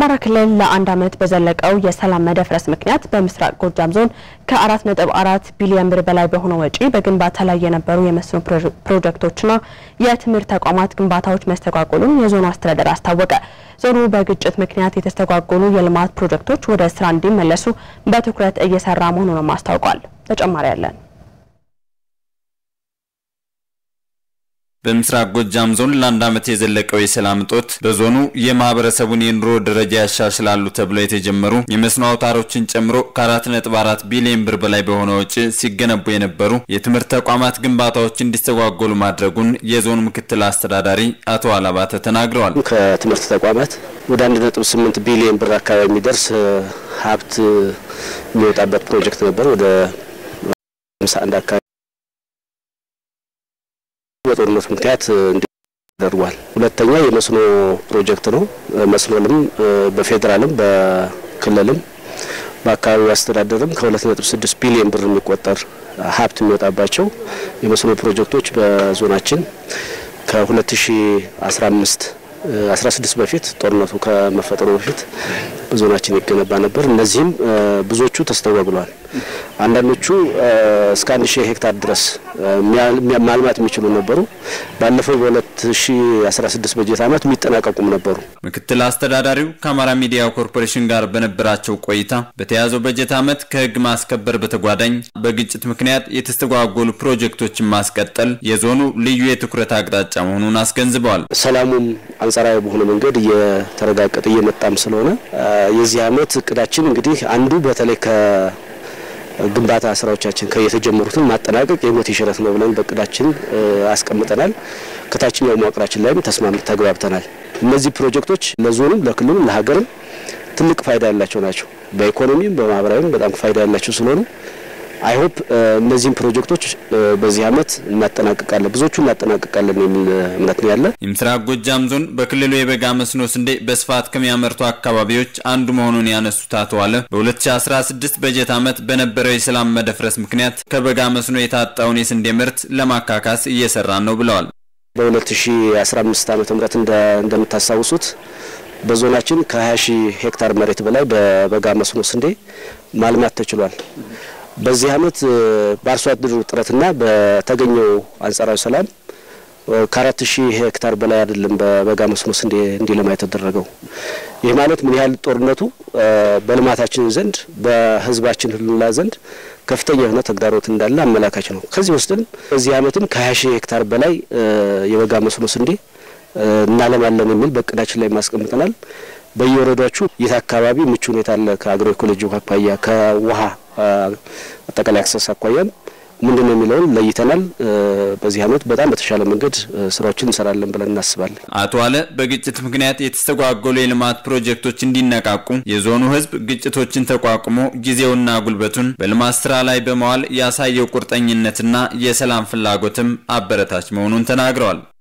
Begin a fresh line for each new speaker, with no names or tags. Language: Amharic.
በአማራ ክልል ለአንድ ዓመት በዘለቀው የሰላም መደፍረስ ምክንያት በምስራቅ ጎጃም ዞን ከ4.4 ቢሊዮን ብር በላይ በሆነ ወጪ በግንባታ ላይ የነበሩ የመስኖ ፕሮጀክቶችና የትምህርት ተቋማት ግንባታዎች መስተጓጎሉን የዞኑ አስተዳደር አስታወቀ። ዞኑ በግጭት ምክንያት የተስተጓጎሉ የልማት ፕሮጀክቶች ወደ ስራ እንዲመለሱ በትኩረት እየሰራ መሆኑን አስታውቋል። ተጨማሪ ያለን
በምስራቅ ጎጃም ዞን ለአንድ ዓመት የዘለቀው የሰላም እጦት በዞኑ የማህበረሰቡን የኑሮ ደረጃ ያሻሽላሉ ተብለው የተጀመሩ የመስኖ አውታሮችን ጨምሮ ከ4.4 ቢሊዮን ብር በላይ በሆነ ወጪ ሲገነቡ የነበሩ የትምህርት ተቋማት ግንባታዎች እንዲስተጓጎሉ ማድረጉን የዞኑ ምክትል አስተዳዳሪ አቶ አላባተ ተናግረዋል።
ከትምህርት ተቋማት ወደ 1.8 ቢሊዮን ብር አካባቢ የሚደርስ ሀብት የሚወጣበት ፕሮጀክት ነበር። ወደ 51 አካባቢ በጦርነት ምክንያት እንዲደርጓል። ሁለተኛ የመስኖ ፕሮጀክት ነው። መስኖንም በፌደራልም በክልልም በአካባቢው አስተዳደርም ከ2.6 ቢሊዮን ብር የሚቆጠር ሀብት የሚወጣባቸው የመስኖ ፕሮጀክቶች በዞናችን ከ2015 16 በፊት ጦርነቱ ከመፈጠሩ በፊት በዞናችን ይገነባ ነበር። እነዚህም ብዙዎቹ ተስተጓጉለዋል። አንዳንዶቹ እስከ 1000 ሄክታር ድረስ ማልማት የሚችሉ ነበሩ። ባለፈው በ2016 በጀት ዓመት የሚጠናቀቁም ነበሩ።
ምክትል አስተዳዳሪው ከአማራ ሚዲያ ኮርፖሬሽን ጋር በነበራቸው ቆይታ በተያዘው በጀት ዓመት ከህግ ማስከበር በተጓዳኝ በግጭት ምክንያት የተስተጓጎሉ ፕሮጀክቶችን ማስቀጠል የዞኑ ልዩ የትኩረት አቅጣጫ መሆኑን አስገንዝበዋል።
ሰላሙም አንጻራዊ በሆነ መንገድ እየተረጋገጠ እየመጣም ስለሆነ የዚህ ዓመት እቅዳችን እንግዲህ አንዱ በተለይ ግንባታ ስራዎቻችን ከየተጀመሩትን ማጠናቀቅ የሞት ይሽረት ነው ብለን በእቅዳችን አስቀምጠናል። ከታችኛው መዋቅራችን ላይም ተግባብተናል። እነዚህ ፕሮጀክቶች ለዞኑም ለክልሉም ለሀገርም ትልቅ ፋይዳ ያላቸው ናቸው። በኢኮኖሚም በማህበራዊም በጣም ፋይዳ ያላቸው ስለሆኑ አይ ሆፕ እነዚህን ፕሮጀክቶች በዚህ ዓመት እናጠናቀቃለን፣ ብዙዎቹ እናጠናቀቃለን የሚል እምነት ነው ያለ።
የምስራቅ ጎጃም ዞን በክልሉ የበጋ መስኖ ስንዴ በስፋት ከሚያመርቱ አካባቢዎች አንዱ መሆኑን ያነሱት አቶ አለ በ2016 በጀት ዓመት በነበረው የሰላም መደፍረስ ምክንያት ከበጋ መስኖ የታጣውን የስንዴ ምርት ለማካካስ እየሰራን ነው ብለዋል።
በ2015 ዓመተ ምህረት እንደምታሳውሱት በዞናችን ከ20,000 ሄክታር መሬት በላይ በበጋ መስኖ ስንዴ ማልማት ተችሏል። በዚህ ዓመት በአርሶ አደሩ ጥረትና በተገኘው አንጻራዊ ሰላም ከ4,000 ሄክታር በላይ አይደለም በበጋ መስኖ ስንዴ እንዲለማ የተደረገው። ይህ ማለት ምን ያህል ጦርነቱ በልማታችን ዘንድ በህዝባችን ህልውና ዘንድ ከፍተኛ የሆነ ተግዳሮት እንዳለ አመላካች ነው። ከዚህ ውስጥም በዚህ ዓመትም ከ20,000 ሄክታር በላይ የበጋ መስኖ ስንዴ እናለማለን የሚል በእቅዳችን ላይ ማስቀምጠናል። በየወረዳዎቹ የት አካባቢ ምቹ ሁኔታ አለ ከአግሮ ኢኮሎጂ አኳያ ከውሃ አጠቃላይ አክሰስ አኳያ ምንድነው የሚለውን ለይተናል። በዚህ ዓመት በጣም በተሻለ መንገድ ስራዎችን እንሰራለን ብለን እናስባለን።
አቶ አለ በግጭት ምክንያት የተስተጓጎሉ የልማት ፕሮጀክቶች እንዲነቃቁ የዞኑ ህዝብ ግጭቶችን ተቋቁሞ ጊዜውና ጉልበቱን በልማት ስራ ላይ በመዋል ያሳየው ቁርጠኝነትና የሰላም ፍላጎትም አበረታች መሆኑን ተናግረዋል።